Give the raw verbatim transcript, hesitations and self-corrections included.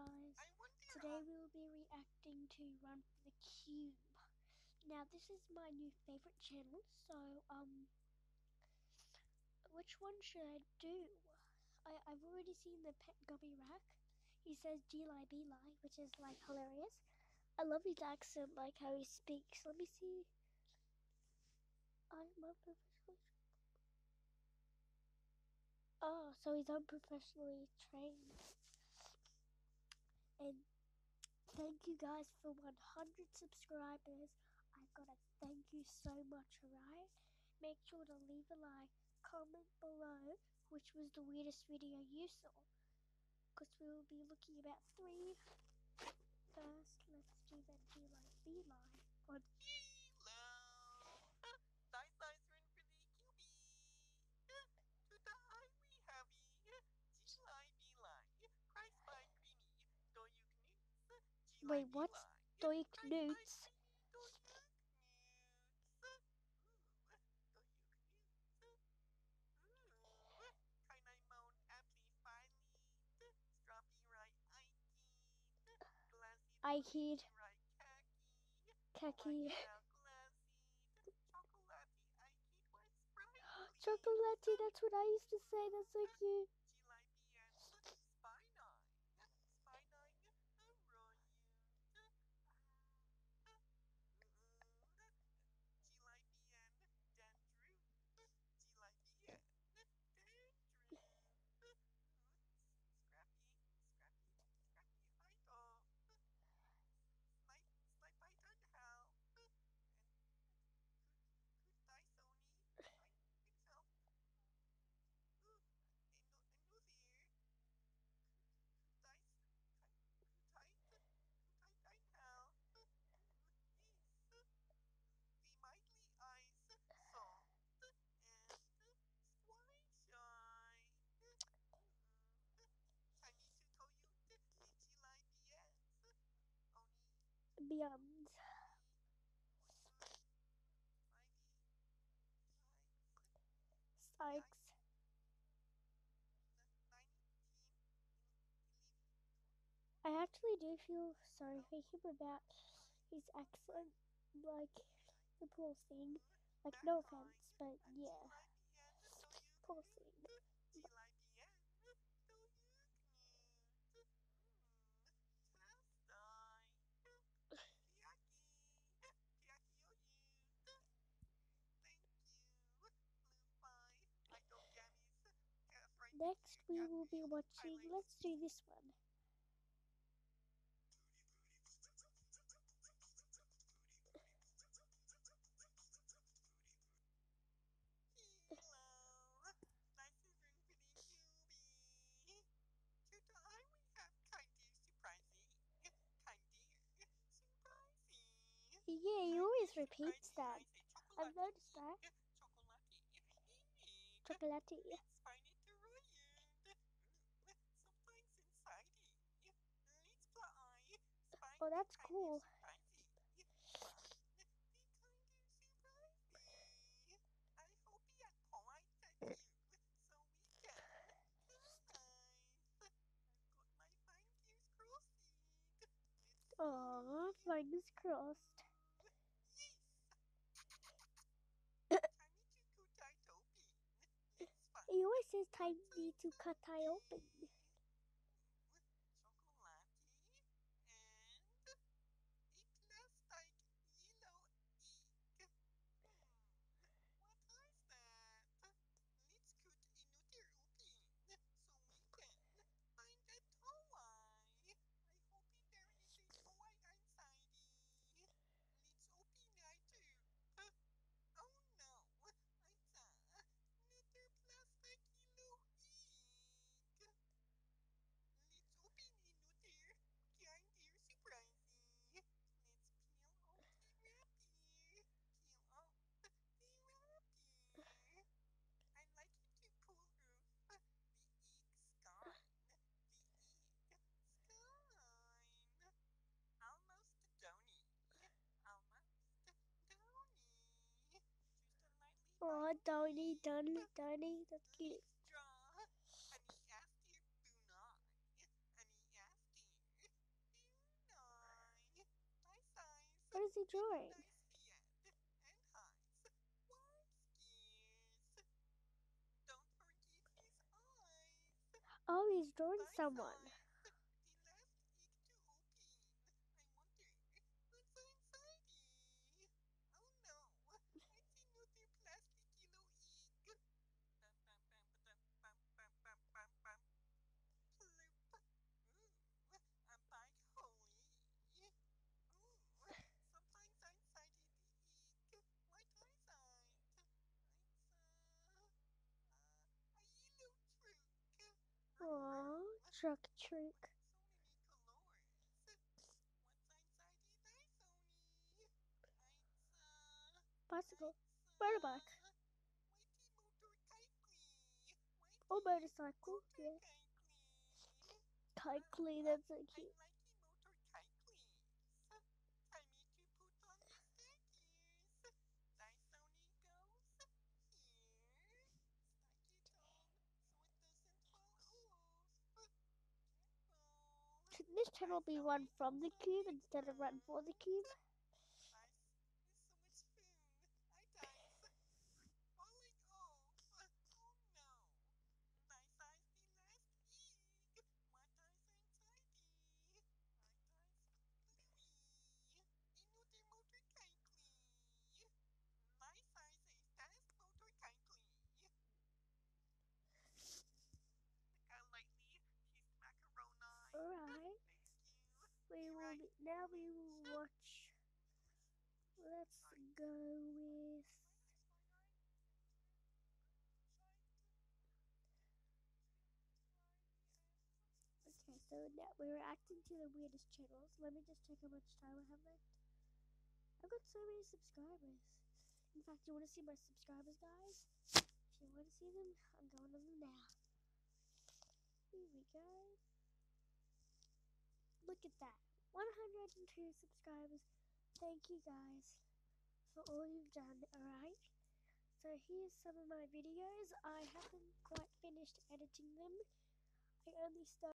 guys, today we will be reacting to Run for the Cube. Now this is my new favorite channel, so um, which one should I do? I, I've already seen the pet gummy rack. He says G-lie B-lie, which is like hilarious. I love his accent, like how he speaks. Let me see. I'm unprofessionally. Oh, so he's unprofessionally trained. And thank you guys for one hundred subscribers. I've got to thank you so much, alright? Make sure to leave a like, comment below which was the weirdest video you saw. Because we will be looking about three. First, let's do the G-lie B-lie one. Hello! Nice, nice run for the Q B! Today we have a G-lie B-lie. Price by Creamy. Do you knoots? G-lie Wait, what? B-lie. Do you Price by knoots? Creamy. Do you knoots? Ooh, do you knoots? Ooh, can I moan amplify lead? Stroppy right eye kid. Glassy I kid. right khaki. Khaki. Glassy. Chocolatey eye kid was sprightly. Chocolatey, that's what I used to say. That's so cute. G-lie B N. Spinine. Spinine. Royute. G-lie B N. Dandrew. G-lie B N. Dandrew. Scrappy. Scrappy. Scrappy idol. Snipe. Snipe idol help. And could die Sony. I think so. Ooh, and no, and no there. Could die. Could die. Could die hell. Yes. The mighty eyes. Salt and swine shine. I need to tell you the G-lie B S. Oni. Beyond. Sykes. I actually do feel sorry for him about his accent, like the poor thing. Like, no offense, but yeah, poor thing. Next, we will be watching. Let's do this one. Today we have kind of surprising, kind of surprising. Yeah, he always repeats that. I've noticed that. Chocolatey. Let's find it around. Sometimes inside it. Let's fly. Oh, that's cool. I hope he had polite at you, so we can. I've got my fingers crossed. Aww, fingers crossed. He always says time need to cut eye open. Chocolatey and it looks like yellow egg. Hmm, what is that? Let's cut another open so we can find a toy. I hope there is a toy inside it. Let's open it too. Oh no, it's another plastic yellow egg. Let's open another kind of surprising. Let's peel off the wrapper. Peel off the wrapper. I like it to pull off the egg skin. The egg skin. Almost downy. Almost downy. Just a lightly. Aw, Donnie, Donnie, Donnie, that's cute. Draw. Honey asked you, Bunai. Honey asked you. drawing? Nice hand and eyes. Warm skis. Don't forget his eyes. Oh, he's drawing Nice someone. eyes. The last egg to open. I wonder what's inside it. Oh no, I see another plastic yellow egg. Bam, bam, bam, bam, bam, bam, bam, bam, bam. Plop. Ooh, a bite holy. Ooh, sometimes inside the egg. What is it? It's uh, uh, a yellow truck. Oh, truck trick. So many colors. What's inside it, I Sony? It's uh, Bicycle. it's Motorbike. uh, Mighty motorcycle. Oh, Mighty motorcycle. Yes. motorcycle. Cycling, Uh, that's so I cute. like the motorcycles. Time me to put on the stickers. Dysony goes here. Stick it on so it doesn't fall off. Careful. Should this channel be run Dysony from the goes on cube the instead of run for the cube? ground. Nice. It's so much fun. I dice. Falling off. Oh no. Nice eyes the last egg. What eyes inside it? I dice bluey. Another motorcycle. Nice eyes is test motorcycle. Look lightly. Taste macaroni. Alright. Thank you. We will be, now we will watch. Let's go with. Okay, so now we're reacting to the weirdest channels. Let me just check how much time I have left. I've got so many subscribers. In fact, you want to see my subscribers, guys? If you want to see them, I'm going on them now. Here we go. Look at that. one hundred two subscribers. Thank you guys for all you've done, alright? So here's some of my videos. I haven't quite finished editing them. I only started